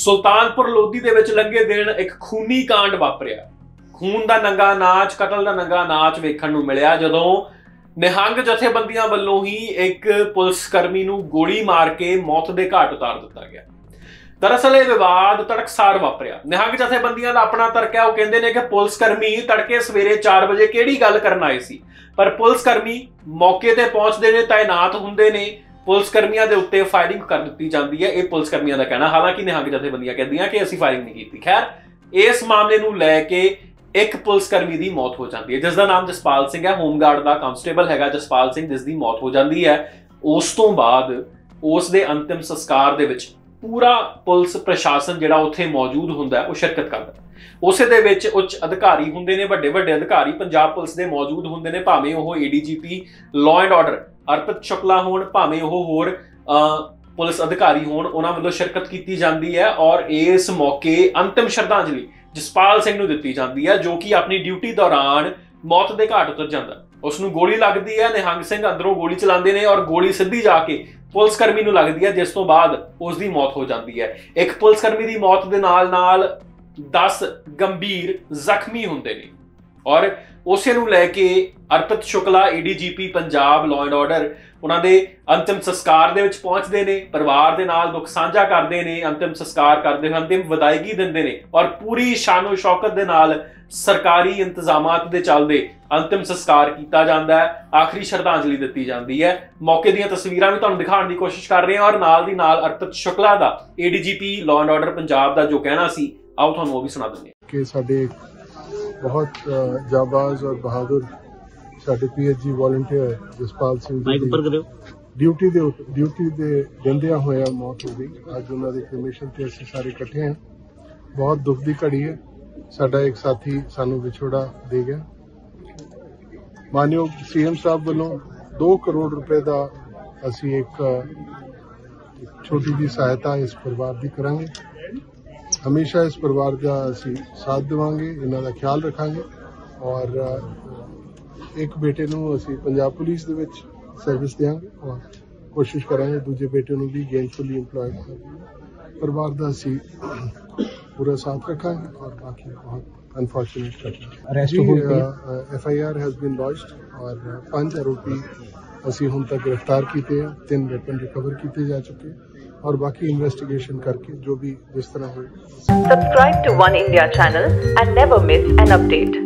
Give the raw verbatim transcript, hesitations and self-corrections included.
ਸੁਲਤਾਨਪੁਰ ਲੋਧੀ ਦੇ ਵਿੱਚ ਲੰਘੇ ਦਿਨ ਇੱਕ ਖੂਨੀ ਕਾਂਡ ਵਾਪਰਿਆ। ਖੂਨ ਦਾ ਨੰਗਾ ਨਾਚ, ਕਤਲ ਦਾ ਨੰਗਾ ਨਾਚ ਵੇਖਣ ਨੂੰ ਮਿਲਿਆ ਜਦੋਂ ਨਿਹੰਗ ਜਥੇਬੰਦੀਆਂ ਵੱਲੋਂ ਹੀ ਇੱਕ ਪੁਲਿਸ ਕਰਮੀ ਨੂੰ ਗੋਲੀ ਮਾਰ ਕੇ ਮੌਤ ਦੇ ਘਾਟ ਉਤਾਰ ਦਿੱਤਾ ਗਿਆ। दरअसल ਇਹ ਵਿਵਾਦ ਤੜਕਸਾਰ ਵਾਪਰਿਆ। ਨਿਹੰਗ ਜਥੇਬੰਦੀਆਂ ਦਾ ਆਪਣਾ ਤਰਕ ਹੈ, ਉਹ ਕਹਿੰਦੇ ਨੇ ਕਿ ਪੁਲਿਸ ਕਰਮੀ ਤੜਕੇ ਸਵੇਰੇ ਚਾਰ ਵਜੇ ਕਿਹੜੀ ਗੱਲ ਕਰਨ ਆਏ ਸੀ, ਪਰ ਪੁਲਿਸ ਕਰਮੀ ਮੌਕੇ ਤੇ ਪਹੁੰਚਦੇ ਨੇ, ਤਾਇਨਾਤ ਹੁੰਦੇ ਨੇ, ਪੁਲਿਸ ਕਰਮੀਆਂ ਦੇ ਉੱਤੇ ਫਾਇਰਿੰਗ ਕਰ ਦਿੱਤੀ ਜਾਂਦੀ ਹੈ। ਇਹ ਪੁਲਿਸ ਕਰਮੀਆਂ ਦਾ ਕਹਿਣਾ, ਹਾਲਾਂਕਿ ਨਿਹੰਗ ਜਥੇਬੰਦੀਆਂ ਕਹਿੰਦੀਆਂ ਕਿ ਅਸੀਂ ਫਾਇਰਿੰਗ ਨਹੀਂ ਕੀਤੀ। ਖੈਰ, ਇਸ ਮਾਮਲੇ ਨੂੰ ਲੈ ਕੇ ਇੱਕ ਪੁਲਿਸ ਕਰਮੀ ਦੀ ਮੌਤ ਹੋ ਜਾਂਦੀ ਹੈ, ਜਿਸ ਦਾ ਨਾਮ ਜਸਪਾਲ ਸਿੰਘ ਹੈ। ਹੋਮਗਾਰਡ ਦਾ ਕਾਂਸਟੇਬਲ ਹੈਗਾ ਜਸਪਾਲ ਸਿੰਘ, ਜਿਸ ਦੀ ਮੌਤ ਹੋ ਜਾਂਦੀ ਹੈ। ਉਸ ਤੋਂ ਬਾਅਦ ਉਸ ਦੇ ਅੰਤਿਮ ਸੰਸਕਾਰ ਦੇ ਵਿੱਚ ਪੂਰਾ ਪੁਲਿਸ ਪ੍ਰਸ਼ਾਸਨ ਜਿਹੜਾ ਉੱਥੇ ਮੌਜੂਦ ਹੁੰਦਾ ਉਹ ਸ਼ਿਰਕਤ ਕਰਦਾ। ਉਸੇ ਦੇ ਵਿੱਚ ਉੱਚ ਅਧਿਕਾਰੀ ਹੁੰਦੇ ਨੇ, ਵੱਡੇ ਵੱਡੇ ਅਧਿਕਾਰੀ ਪੰਜਾਬ ਪੁਲਿਸ ਦੇ ਮੌਜੂਦ ਹੁੰਦੇ ਨੇ, ਭਾਵੇਂ ਉਹ ADGP law and order Arpit Shukla ਹੋਣ, ਭਾਵੇਂ ਉਹ ਹੋਰ ਪੁਲਿਸ ਅਧਿਕਾਰੀ ਹੋਣ, ਉਹਨਾਂ ਵੱਲੋਂ ਸ਼ਿਰਕਤ ਕੀਤੀ ਜਾਂਦੀ ਹੈ। ਔਰ ਇਸ ਮੌਕੇ ਅੰਤਿਮ ਸ਼ਰਧਾਂਜਲੀ ਜਸਪਾਲ ਸਿੰਘ ਨੂੰ ਦਿੱਤੀ ਜਾਂਦੀ ਹੈ, ਜੋ ਕਿ ਆਪਣੀ ਡਿਊਟੀ ਦੌਰਾਨ ਮੌਤ ਦੇ ਘਾਟ ਉਤਰ ਜਾਂਦਾ। ਉਸ ਨੂੰ ਗੋਲੀ ਲੱਗਦੀ ਹੈ, ਨਿਹੰਗ ਸਿੰਘ ਅੰਦਰੋਂ ਗੋਲੀ ਚਲਾਉਂਦੇ ਨੇ ਔਰ ਗੋਲੀ ਸਿੱਧੀ ਜਾ ਕੇ ਪੁਲਿਸ ਕਰਮੀ ਨੂੰ ਲੱਗਦੀ ਹੈ, ਜਿਸ ਤੋਂ ਬਾਅਦ ਉਸ ਦੀ ਮੌਤ ਹੋ ਜਾਂਦੀ ਹੈ। ਇੱਕ ਪੁਲਿਸ ਕਰਮੀ ਦੀ ਮੌਤ ਦੇ ਨਾਲ ਨਾਲ ਦਸ ਗੰਭੀਰ ਜ਼ਖਮੀ ਹੁੰਦੇ ਨੇ ਔਰ ਉਸੇ ਨੂੰ ਲੈ ਕੇ Arpit Shukla ADGP Punjab law and order ਉਹਨਾਂ ਦੇ ਅੰਤਿਮ ਸੰਸਕਾਰ ਦੇ ਵਿੱਚ ਪਹੁੰਚਦੇ ਨੇ, ਪਰਿਵਾਰ ਦੇ ਨਾਲ ਦੁੱਖ ਸਾਂਝਾ ਕਰਦੇ ਨੇ, ਅੰਤਿਮ ਸੰਸਕਾਰ ਕਰਦੇ ਹਨ, ਅੰਤਿਮ ਵਿਦਾਇਗੀ ਦਿੰਦੇ ਨੇ ਔਰ ਪੂਰੀ ਸ਼ਾਨੋ ਸ਼ੌਕਤ ਦੇ ਨਾਲ ਸਰਕਾਰੀ ਇੰਤਜ਼ਾਮਾਤ ਦੇ ਚੱਲਦੇ ਅੰਤਿਮ ਸੰਸਕਾਰ ਕੀਤਾ ਜਾਂਦਾ ਹੈ। ਆਖਰੀ ਸ਼ਰਧਾਂਜਲੀ ਦਿੱਤੀ ਜਾਂਦੀ ਹੈ। ਮੌਕੇ ਦੀਆਂ ਤਸਵੀਰਾਂ ਵੀ ਤੁਹਾਨੂੰ ਦਿਖਾਉਣ ਦੀ ਕੋਸ਼ਿਸ਼ ਕਰ ਰਹੇ ਹਾਂ ਔਰ ਨਾਲ ਦੀ ਨਾਲ ਅਰਪਿਤ ਸ਼ੁਕਲਾ ਦਾ ADGP law and order Punjab ਦਾ ਜੋ ਕਹਿਣਾ ਸੀ, ਆਓ ਤੁਹਾਨੂੰ ਉਹ ਵੀ ਸੁਣਾ ਦਿੰਦੇ ਹਾਂ ਕਿ ਸਾਡੇ बहुत जाबाज और बहादुर साडे PHG volunteer Jaspal Singh ji duty दे ड्यूटी दे देंदियां होया मौत हो गई। अज उन्हां दे क्रिमेशन ते असीं सारे इकट्ठे हैं। बहुत दुख दी घड़ी है। साडा एक साथी सानू विछोड़ा दे गया। मानयोग सीएम साहब वालों दो करोड़ रुपए का असीं एक छोटी जी सहायता इस परिवार की करांगे। हमेशा इस परिवार का असी साथ देवांगे, इन्हां दा ख्याल रखांगे और एक बेटे नूं असी पंजाब पुलिस दे विच सर्विस देंगे और कोशिश करांगे दूजे बेटे नूं भी गेनफुली इंप्लॉयड करांगे। परिवार का असी पूरा साथ रखांगे और बाकी बहुत अनफॉर्चुनेट घटना F I R has been launched और पांच आरोपी असी हुण तक गिरफ्तार किए हैं। तीन वेपन रिकवर किए जा चुके हैं और बाकी इन्वेस्टिगेशन करके जो भी जिस तरह हो। Subscribe to One India channel and never miss an update.